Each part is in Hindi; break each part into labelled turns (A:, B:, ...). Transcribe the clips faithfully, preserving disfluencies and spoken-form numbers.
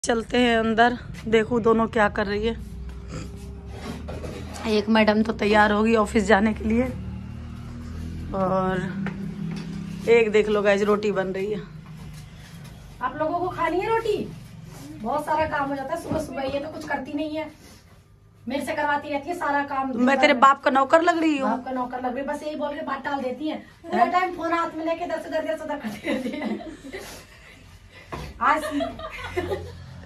A: चलते हैं अंदर, देखो दोनों क्या कर रही है। एक मैडम तो तैयार होगी ऑफिस जाने के लिए और एक देख लो गाइस रोटी बन रही है।
B: आप लोगों को खानी है रोटी? बहुत सारा काम हो जाता है सुबह सुबह, ये तो कुछ करती नहीं है, मेरे से करवाती रहती है सारा काम।
A: मैं तेरे बाप का नौकर लग रही हूँ?
B: बाप का नौकर लग रही, बस यही बोल के बात टाल देती है पूरा टाइम, फोन हाथ में लेके दस दर दस दर करती रहती है। आज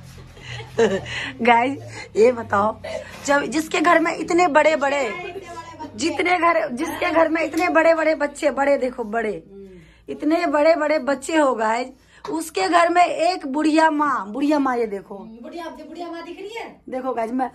A: गाइस ये बताओ, जब जिसके घर में इतने बड़े बड़े जितने घर जिसके घर में इतने बड़े बड़े बच्चे, बड़े देखो बड़े इतने बड़े बड़े बच्चे हो गाइस, उसके घर में एक बुढ़िया माँ, बुढ़िया माँ ये देखो,
B: बुढ़िया बुढ़िया माँ दिख रही है,
A: देखो गाइस मैं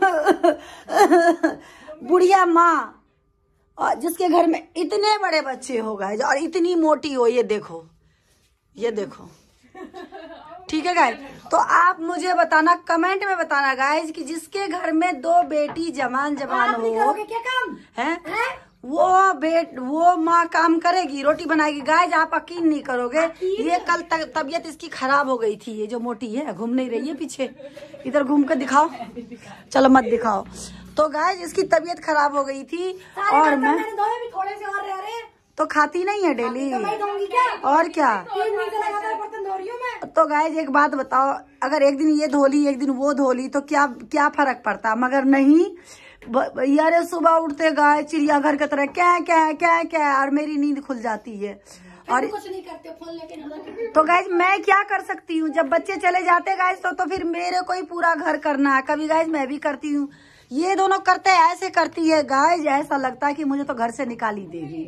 A: बुढ़िया माँ, और जिसके घर में इतने बड़े बच्चे हो गाइस और इतनी मोटी हो, ये देखो ये देखो। ठीक है गाइस, तो आप मुझे बताना, कमेंट में बताना गाइस कि जिसके घर में दो बेटी जवान जवान हो,
B: क्या काम
A: है, है? वो बेट वो माँ काम करेगी, रोटी बनाएगी। गाइस आप यकीन नहीं करोगे, ये कल तक तबीयत इसकी खराब हो गई थी। ये जो मोटी है घूम नहीं रही है पीछे, इधर घूम कर दिखाओ, चलो मत दिखाओ। तो गाइस इसकी तबीयत खराब हो गई थी और मैं
B: थोड़े से और रह रहे हैं
A: तो खाती नहीं है डेली,
B: तो मैं दूंगी क्या?
A: और क्या।
B: बर्तन धो रही हूँ मैं।
A: तो गाइस एक बात बताओ, अगर एक दिन ये धोली एक दिन वो धोली तो क्या क्या फर्क पड़ता, मगर नहीं यार, सुबह उठते गाय चिड़ियाघर की तरह क्या क्या क्या क्या, और मेरी नींद खुल जाती है और
B: कुछ नहीं करते, फोन लेके।
A: तो गाइस मैं क्या कर सकती हूँ, जब बच्चे चले जाते गाइस तो तो फिर मेरे को ही पूरा घर करना है। कभी गाइस मैं भी करती हूँ, ये दोनों करते हैं, ऐसे करती है गाइस, ऐसा लगता है कि मुझे तो घर से निकाल ही देगी।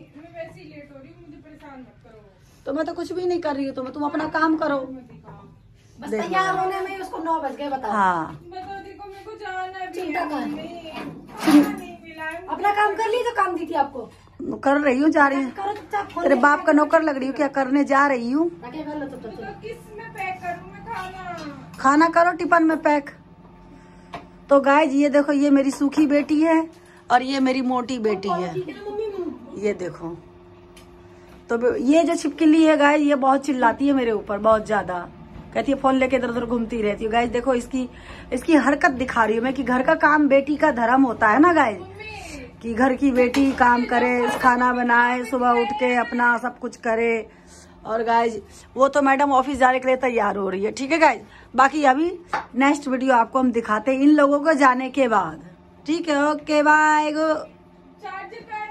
A: तो मैं तो कुछ भी नहीं कर रही हूँ, तो तुम अपना काम करो।
B: बस तैयार होने में उसको नौ बज गए, बताओ।
A: हाँ
B: चिंता कर, अपना काम कर ली, तो काम दी थी आपको,
A: कर रही हूँ, जा रही हूँ, तेरे बाप का नौकर लग रही हूँ, क्या करने जा रही हूँ। खाना करो टिफिन में पैक। तो गाइस ये देखो, ये मेरी सूखी बेटी है और ये मेरी मोटी बेटी है, ये देखो। तो ये जो छिपकली है गाइस, ये बहुत चिल्लाती है मेरे ऊपर, बहुत ज्यादा, कहती है फोन लेके इधर उधर घूमती रहती है। गाइस देखो इसकी इसकी हरकत दिखा रही हूँ मैं कि घर का काम बेटी का धर्म होता है ना गाइस, कि घर की बेटी काम करे, खाना बनाए, सुबह उठ के अपना सब कुछ करे। और गाइस वो तो मैडम ऑफिस जाने के लिए तैयार हो रही है। ठीक है गाइस, बाकी अभी नेक्स्ट वीडियो आपको हम दिखाते हैं इन लोगों को जाने के बाद। ठीक है, ओके बाय।